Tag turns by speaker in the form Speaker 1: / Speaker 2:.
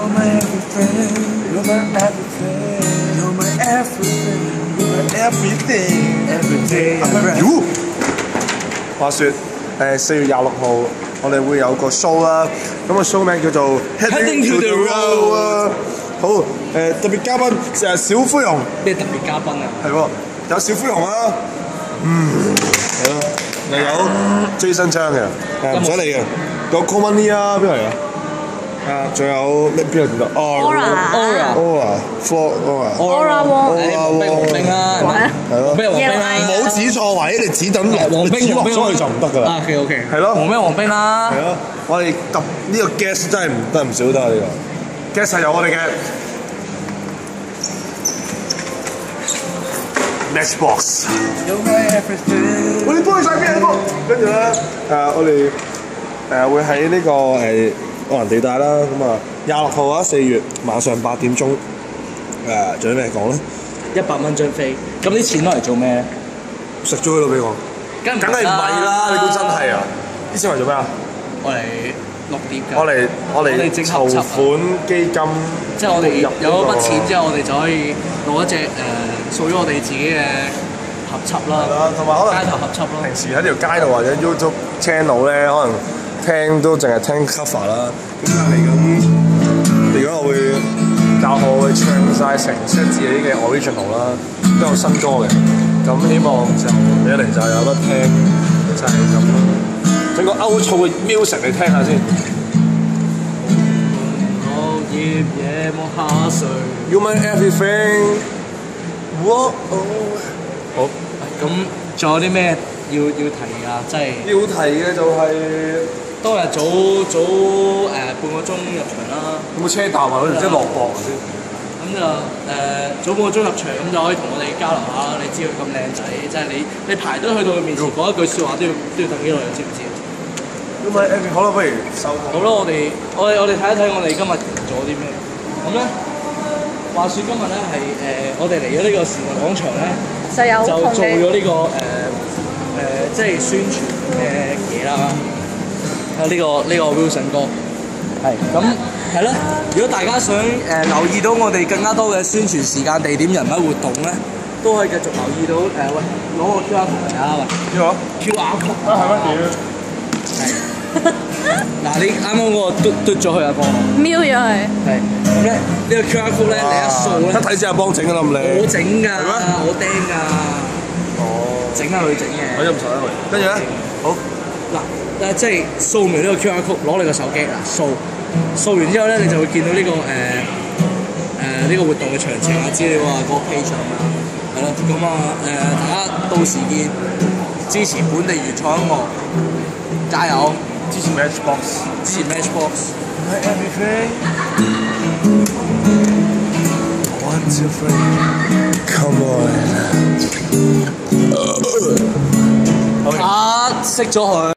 Speaker 1: You're my everything. You're my everything. You're my everything. You're my everything. Every day I run. 話説4月26號，我哋會有個 show 啦。咁個 show 名叫做 Heading to the Road 啊。好特別嘉賓就係小灰熊。
Speaker 2: 咩特別嘉賓啊？
Speaker 1: 係喎，有小灰熊啦。係咯。又有 Jason 張嘅，唔使理嘅。有 Comania 邊個嚟啊？仲有咩邊個點啊
Speaker 2: ？Aura，Flora，Aura 黃冰啦，係咯，咩黃冰啦？
Speaker 1: 唔好指錯位，你指等黃冰落咗去就唔得㗎啦。
Speaker 2: OK，
Speaker 1: 係咯，
Speaker 2: 黃冰啦。
Speaker 1: 係咯，我哋揼呢個 guest 真係唔得唔少得啊！呢個 guest 係有我哋嘅 Matchbox。我哋幫你晒邊啊！跟住咧我哋會喺呢個奧蘭地帶啦，咁啊26號啊4月晚上8點鐘仲有咩講咧
Speaker 2: ？100蚊張飛，咁啲錢攞嚟做咩咧？
Speaker 1: 食咗佢咯俾我，梗係唔係啦！你估真係啊？啲錢嚟做咩啊？
Speaker 2: 我嚟錄碟㗎。
Speaker 1: 我哋籌款基金，
Speaker 2: 即係我哋有嗰筆錢之後，我哋就可以攞一隻屬於我哋自己嘅合輯啦。係啦，同埋可能街頭合輯咯。平時喺條街度或者 YouTube channel 咧，可能聽都淨係聽 cover 啦。咁但係嚟緊我會教學會唱晒成 set 自己嘅 original 啦，都有新歌嘅。咁希望就一嚟就有得聽，就係咁咯。整個歐草嘅 music 你聽下先。夜幕下垂 You my everything。哇好。 咁仲有啲咩要提啊？即係
Speaker 1: 要提嘅就係
Speaker 2: 當日早半個鐘入場啦。
Speaker 1: 有冇車搭啊？即係落雹先。
Speaker 2: 咁就早半個鐘入場，咁就可以同我哋交流下。你知佢咁靚仔，即係你排隊去到佢面前講一句説話都要等幾耐，知唔知？
Speaker 1: 咁咪好啦，不如收工。
Speaker 2: 好啦，我哋睇一睇我哋今日做咗啲咩。咁咧，話説今日咧係我哋嚟咗呢個時代廣場咧，就做咗呢個即係宣傳嘅嘢啦。呢個 Wilson 哥係咁係啦。如果大家想留意到我哋更加多嘅宣傳時間、地點、人物活動咧，都可以繼續留意到喂，攞個 QR code 嚟啊！喂，呢個 QR code 啊，係乜嘢？係。嗱，你啱啱嗰個嘟咗去啊，幫我瞄咗佢。係咁咧，呢個 QR code 咧，你一掃咧，
Speaker 1: 一睇知阿邦整㗎啦，咁你
Speaker 2: 我整㗎，我釘㗎。哦，整係佢整嘅。
Speaker 1: 我又唔錯啦，跟住咧，好
Speaker 2: 嗱，即係掃描呢個 QR code，攞你個手機嗱掃完之後咧，你就會見到呢個呢個活動嘅詳情啊、資料啊、個 page 咁樣，係咯。咁大家到時見，支持本地原創音樂，加油！
Speaker 1: 支持 Matchbox，
Speaker 2: 支持 Matchbox。
Speaker 1: My everything。One two three，come on。
Speaker 2: 熄咗佢。